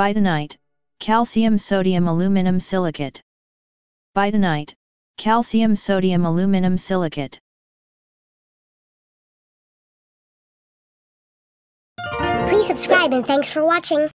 BYTOWNITE, calcium sodium aluminum silicate. BYTOWNITE, calcium sodium aluminum silicate. Please subscribe and thanks for watching.